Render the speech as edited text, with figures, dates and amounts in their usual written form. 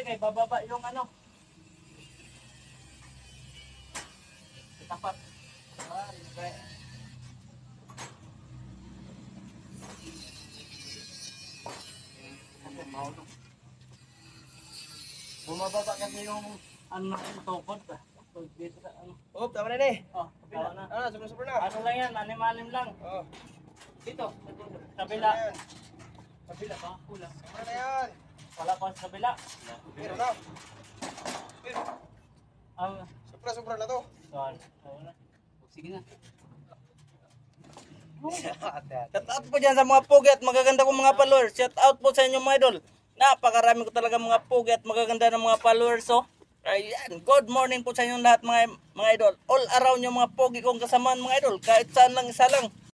kay bababa yung ano. Tapat. Okay. Bumababa kasi yung ano yung tukod ba? Dito sa ano. Oh, tama na eh. Oh, tama na. Ah, super na. Ano lang yan, anim-anim lang. Oh. Dito, sa kabila. Ayan. Kabila ba? Kulang. Tama na yan. Wala pa sa kabila. Pero na. Pero. Sobra na to. Sige na. Shout out po dyan sa mga pugi at magaganda kong mga followers. Shout out po sa inyo mga idol. Napakarami ko talaga mga pugi at magaganda ng mga followers. So, ayan. Good morning po sa inyong lahat mga idol. All around yung mga pugi kong kasamaan mga idol. Kahit saan lang isa lang.